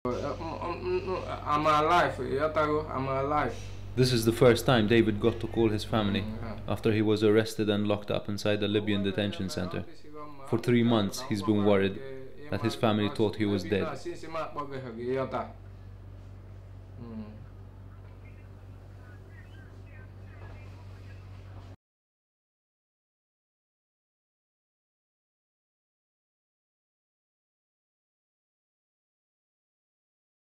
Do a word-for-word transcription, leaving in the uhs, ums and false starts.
I'm alive. I'm alive. This is the first time David got to call his family after he was arrested and locked up inside a Libyan detention center. For three months he's been worried that his family thought he was dead.